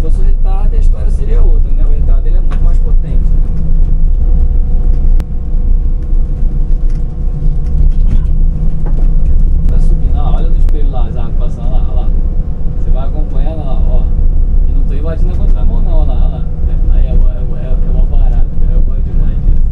fosse o retardo, a história seria outra, né? O retardo ele é muito mais potente. Tá subindo, ó, olha no espelho lá, as árvores passando lá, ó lá. Você vai acompanhando lá, ó. E não tô invadindo a contramão não, ó lá, ó lá. Aí é mó barato, eu gosto demais disso.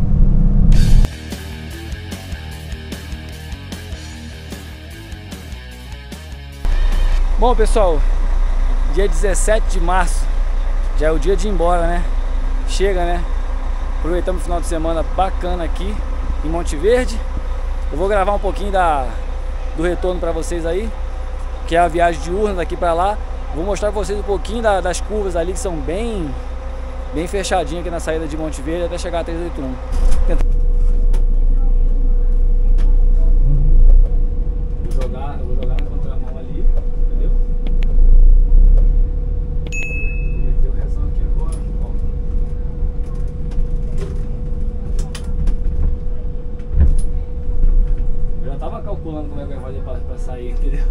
Bom, pessoal, dia 17 de março, já é o dia de ir embora, né? Chega, né? Aproveitamos o final de semana bacana aqui em Monte Verde. Eu vou gravar um pouquinho do retorno para vocês aí, que é a viagem diurna daqui para lá. Vou mostrar para vocês um pouquinho das curvas ali, que são bem fechadinhas aqui na saída de Monte Verde até chegar a 381. Eu vou jogar na contramão ali, entendeu? Vou meter o rezão aqui agora, ó. Eu já tava calculando como é que eu ia fazer pra sair, entendeu?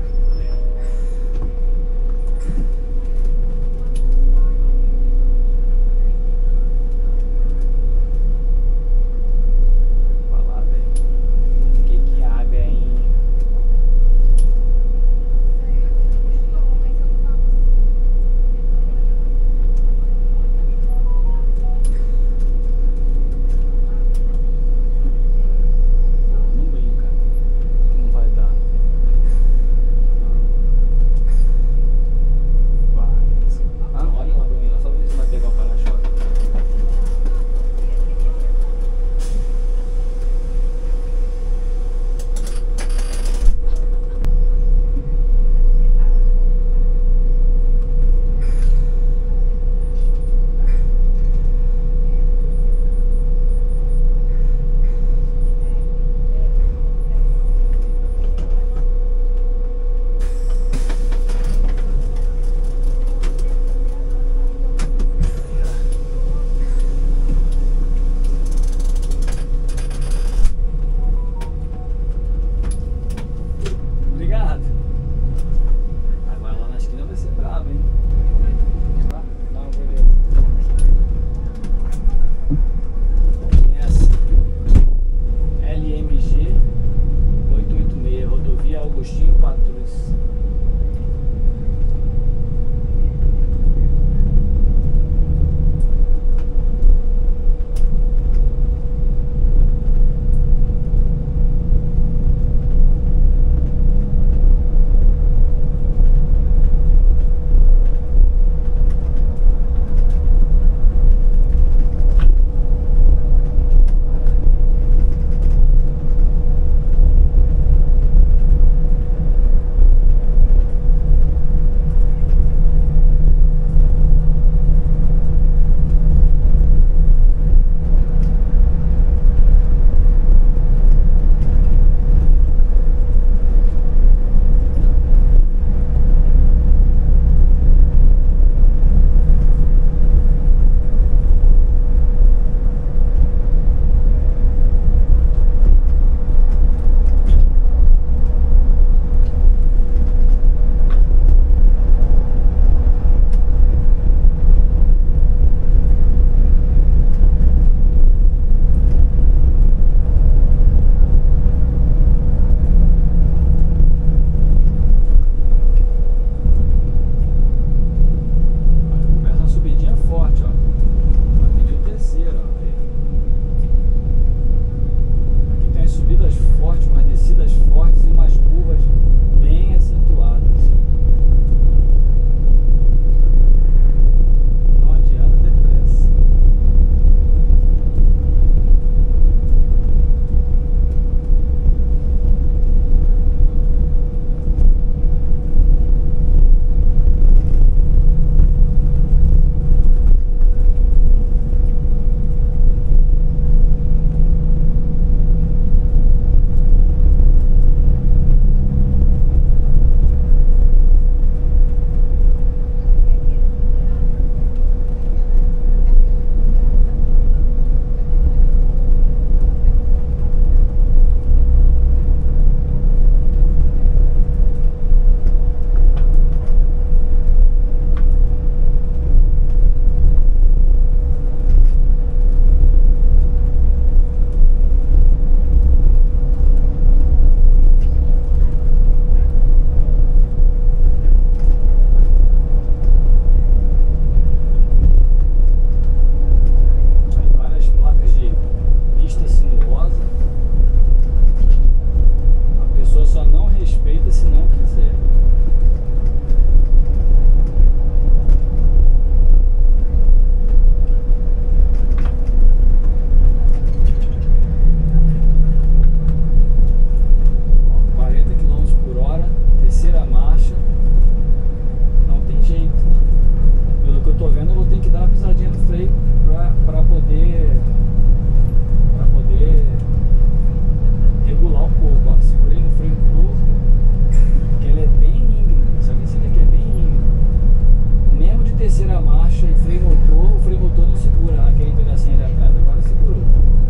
segura aquele pedacinho ali atrás, agora segurou.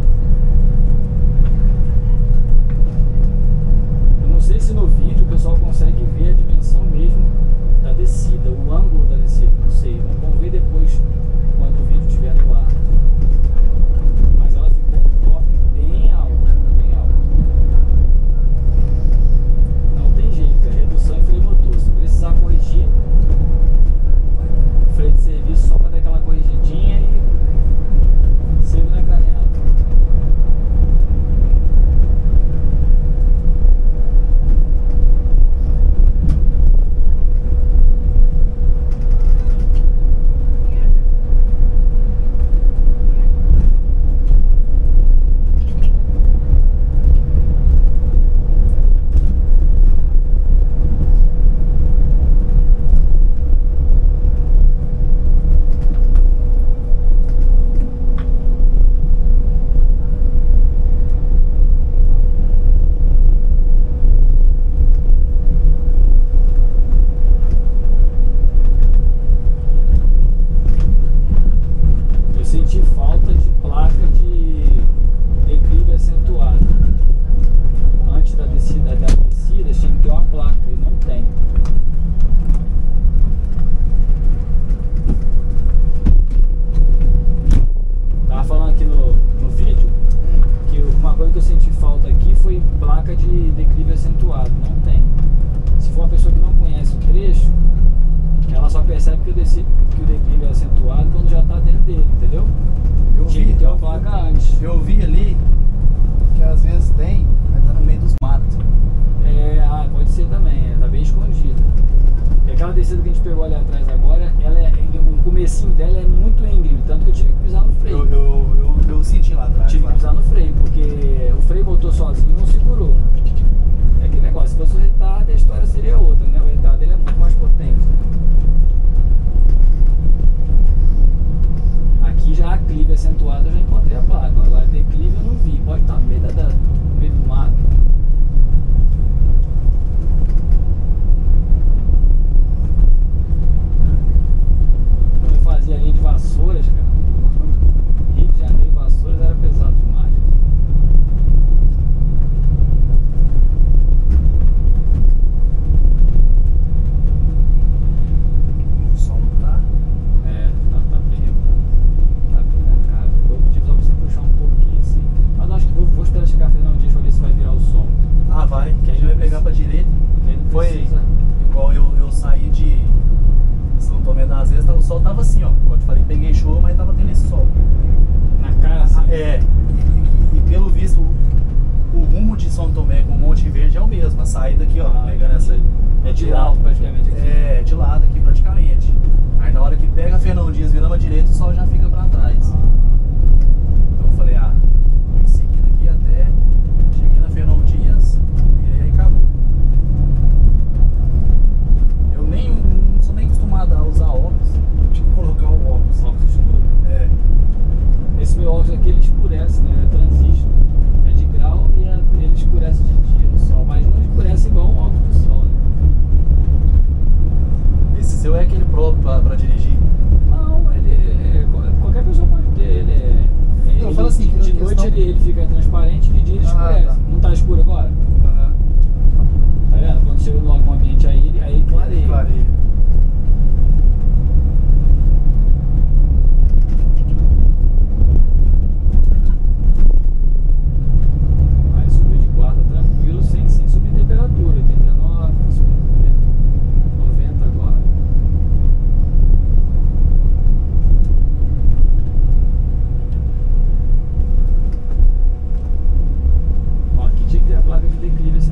Eu não sei se no vídeo o pessoal consegue ver a dimensão mesmo da descida, o ângulo da descida, não sei. Vamos ver depois quando o vídeo estiver no ar. Mas ela ficou top, bem alta, bem alta. Não tem jeito, é redução em freio motor. Se precisar corrigir, freio de serviço só para dar aquela corrigidinha e sempre na canela. Senti falta de placa de declive acentuado. Antes da descida tinha que ter uma placa e não tem. Tava falando aqui no vídeo que uma coisa que eu senti falta aqui foi placa de declive acentuado. Não tem. Se for uma pessoa que não conhece o trecho, ela só percebe que o declive é acentuado quando já está dentro dele, entendeu? Tinha que ter uma placa antes. Eu vi ali que às vezes tem, mas tá no meio dos matos. Pode ser também, tá bem escondida. E aquela descida que a gente pegou ali atrás agora, o comecinho dela é muito íngreme, tanto que eu tive que pisar no freio. Eu senti lá atrás. Tive que pisar no freio, porque o freio motor sozinho não segurou. É aquele negócio, se fosse o retardo, a história seria outra, né? O retardo ele é muito mais potente. Aqui já a declive acentuada eu já encontrei a placa. Agora declive eu não vi. Pode estar no meio, no meio do mato. Quando eu fazia a linha de Vassouras, cara, Rio de Janeiro, Vassouras era pesado demais. O som tá. Tá bem na cara. Eu tive só pra você puxar um pouquinho assim. Mas acho que vou esperar chegar Fernão Dias pra ver se vai virar o som. Ah, vai. Que Que a gente vai pegar pra direita. Foi precisa. igual eu saí de São Tomé das Vezes, o sol tava assim, ó. Como eu te falei, peguei chuva, mas tava tendo esse sol. Na cara assim. E pelo visto, o rumo de São Tomé com Monte Verde é o mesmo. A saída aqui, ó, pegando essa. É de lado praticamente aqui. É, de lado aqui praticamente. Aí na hora que pega Fernão Dias virando a direita, o sol já fica pra trás. Então eu falei, vou seguindo aqui até. Cheguei na Fernão Dias, virei e acabou. Eu não sou nem acostumado a usar óculos, tive que colocar o óculos. Óculos escuro. Esse meu óculos aqui ele escurece, né? É transistor. É de grau e ele escurece de dia no sol, mas não escurece igual um óculos de sol, né? Esse seu é aquele próprio pra dirigir? Não, qualquer pessoa pode ter. Eu falo assim, de noite ele fica transparente, de dia ele escurece. Tá. Não tá escuro agora? Aham. Tá vendo? Quando chega no algum ambiente aí ele clareia. Clareia. Aí subiu de quarta tranquilo, sem subir temperatura. Tem 19, tá subindo 90 agora. Ó, aqui tinha que ter a placa de declive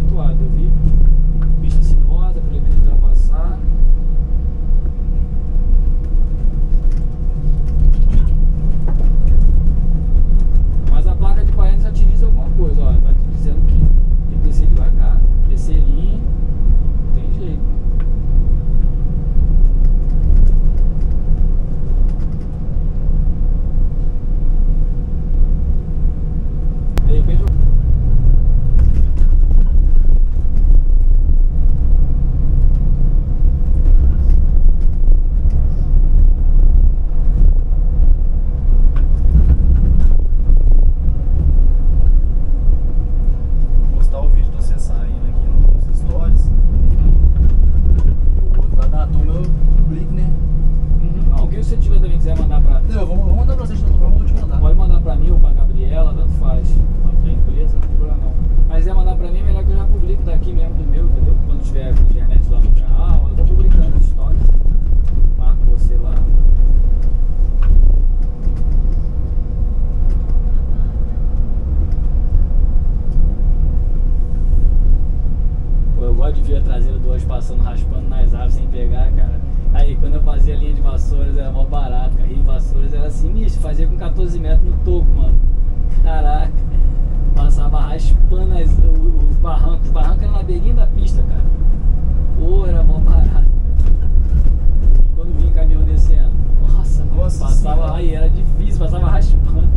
pista, fazia com 14 metros no toco, mano. Caraca, passava raspando os barrancos. Os barrancos eram na beirinha da pista, cara. Pô, era mó barato. Quando vinha caminhão descendo, nossa, passava aí, era difícil, passava raspando.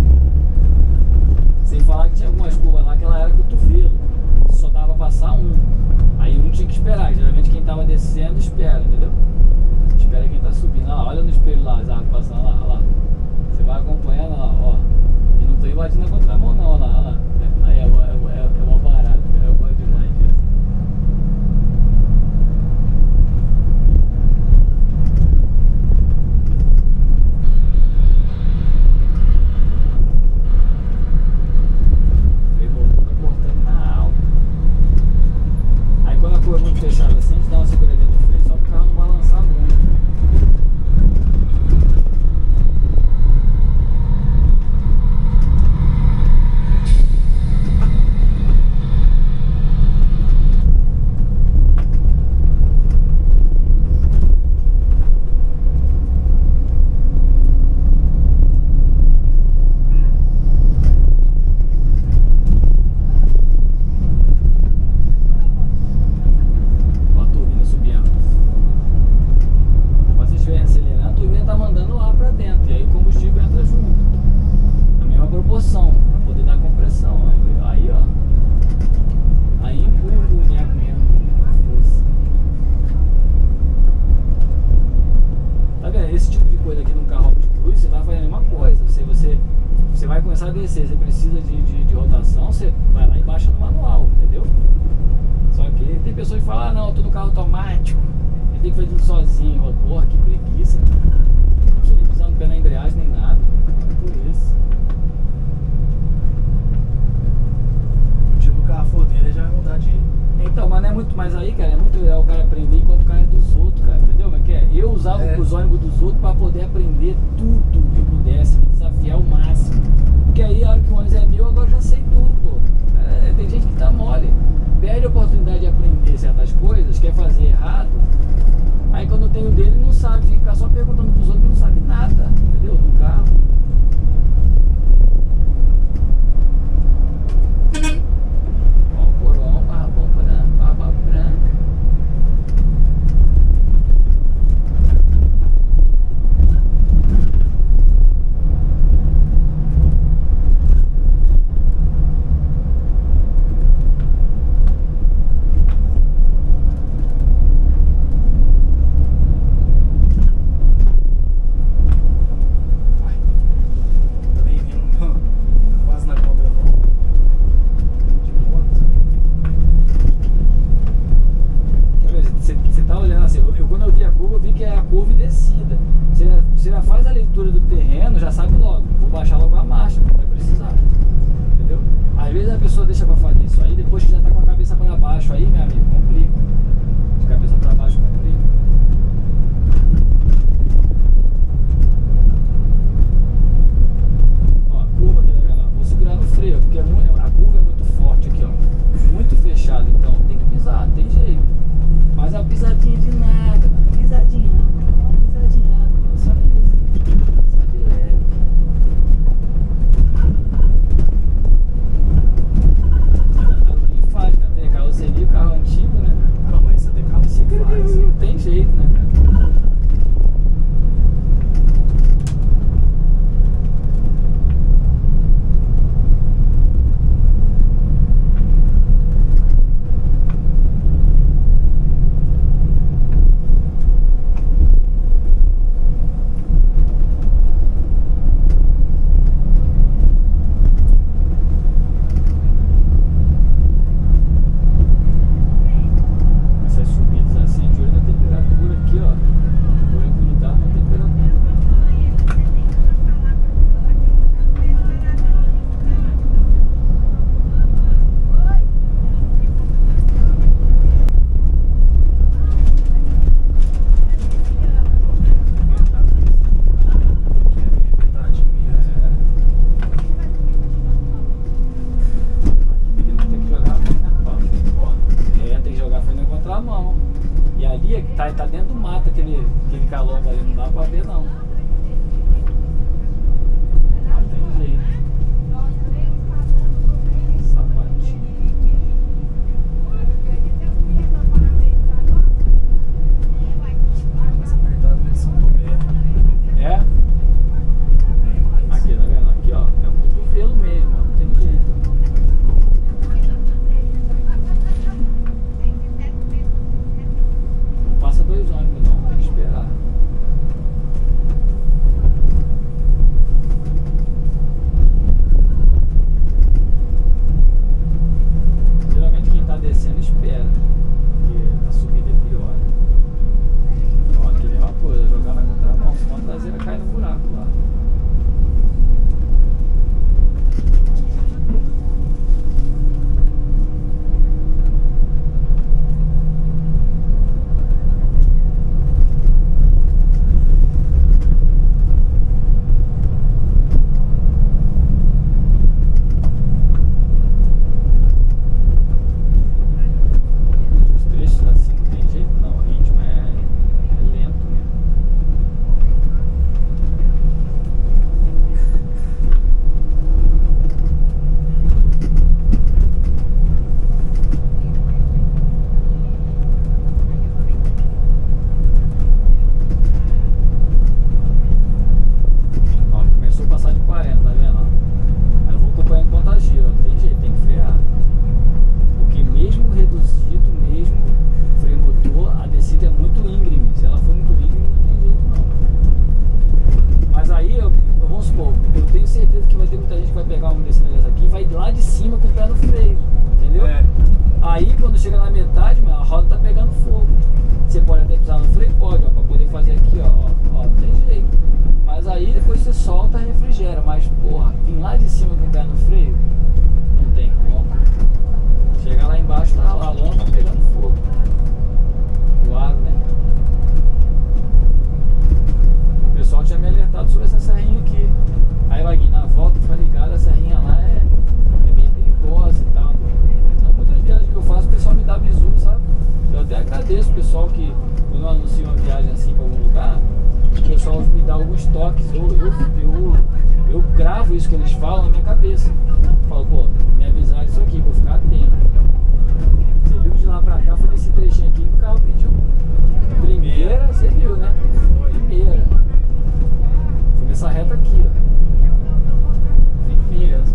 Sem falar que tinha algumas curvas lá que ela era cotovelo, só dava pra passar um. Aí um tinha que esperar, geralmente quem tava descendo espera, entendeu? Espera quem tá subindo. Olha lá, olha no espelho lá, as árvores passando lá, olha lá. Você vai acompanhando lá, ó. E não tô invadindo a contramão não, olha lá, olha lá. Aí é mó barato, cara, eu gosto demais disso. Freio motor tá cortando na alta. Aí quando a curva é muito fechada assim, a gente dá uma seguradinha no freio só pro carro não balançar muito. Você vai começar a descer, você precisa de rotação, você vai lá e baixa no manual, entendeu? Só que tem pessoas que falam, ah não, eu tô no carro automático, ele tem que fazer tudo sozinho, porra, que preguiça. Não precisa nem pisar no pé na embreagem nem nada, por isso. O tipo o carro for dele já vai mudar de... Então, mas não é muito mais aí, cara, é muito legal o cara aprender enquanto o carro é dos outros, cara, entendeu? Mas que é? Eu usava os ônibus dos outros pra poder aprender tudo que eu pudesse, me desafiar ao máximo. Porque aí, a hora que o ônibus é meu, agora eu já sei tudo, pô. Tem gente que tá mole, perde a oportunidade de aprender certas coisas, quer fazer errado, aí quando tem o dele não sabe, ficar só perguntando pros outros que não sabe nada, entendeu? Do carro. Ó, o porão, barra branca. Quando eu vi a curva, eu vi que é a curva e descida. Você já faz a leitura do terreno, já sabe logo. Vou baixar logo a marcha, não vai precisar. Entendeu? Às vezes a pessoa deixa pra fazer isso aí, depois que já tá com a cabeça pra baixo aí, meu amigo, complica. De cabeça pra baixo, complica. Ó, a curva aqui, tá vendo? Vou segurar no freio, porque a curva é muito forte aqui, ó. Muito fechado, então tem que pisar, tem jeito. Mas a pisadinha de nada, pisadinha, só isso, só de leve. Faz, cara, tem carroceria, carro antigo, né? Não, mas você tem carro assim faz. Tem alguns toques, eu gravo isso que eles falam na minha cabeça. Eu falo, pô, me avisaram isso aqui, vou ficar atento. Você viu de lá pra cá, foi nesse trechinho aqui que o carro pediu. Primeira, você viu, né? Primeira. Foi nessa reta aqui, ó. Primeira.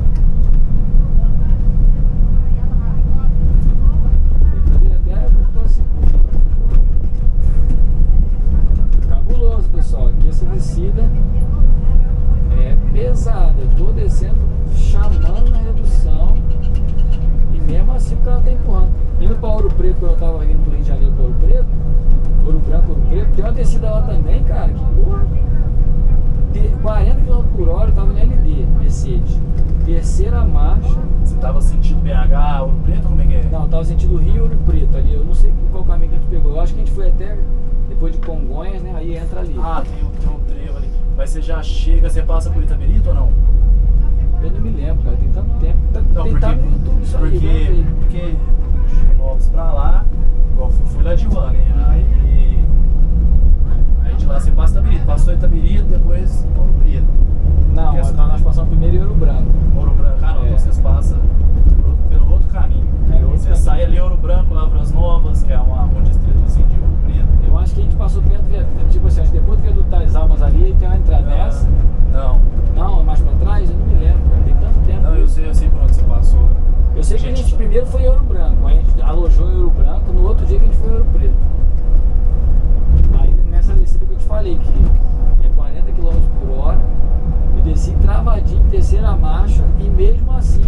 Cabuloso, pessoal. Aqui essa descida é pesada. Eu tô descendo, chamando na redução. E mesmo assim o carro tá empurrando. Indo pra Ouro Preto, quando eu tava indo do Rio de Janeiro pra Ouro Preto, Ouro Branco, Ouro Preto, tem uma descida lá também, cara, que porra. 40 km por hora eu tava no LD, Mercedes. Terceira marcha. Você tava sentindo BH, Ouro Preto, como é que é? Não, eu tava sentindo Rio e Ouro Preto ali. Eu não sei qual caminho que a gente pegou. Eu acho que a gente foi até depois de Congonhas, né? Aí entra ali. Ah, tem um trevo ali. Mas você já chega, você passa por Itaberito ou não? Eu não me lembro, cara. Tem tanto tempo. Não, tem tá no YouTube isso porque de Divinópolis pra lá, igual fui lá de van, né? Aí de lá você passa Itaberito. Passou Itaberito, depois Ouro Preto. Não, nós passamos primeiro em Ouro Branco. Ouro Branco, ah não, então vocês passam pelo outro caminho. Você sai ali Ouro Branco, Lavras Novas, que é um distritozinho de Ouro Preto. Eu acho que a gente passou perto, tipo assim, depois do viaduto das Almas ali, tem uma entrada nessa. Não, mais pra trás? Eu não me lembro, cara. Tem tanto tempo. Não, eu sei por onde você passou. Eu sei que a gente primeiro foi em Ouro Branco, aí a gente alojou em Ouro Branco, no outro dia que a gente foi em Ouro Preto. Aí nessa descida que eu te falei, que é 40 km por hora, eu desci travadinho, terceira marcha, e mesmo assim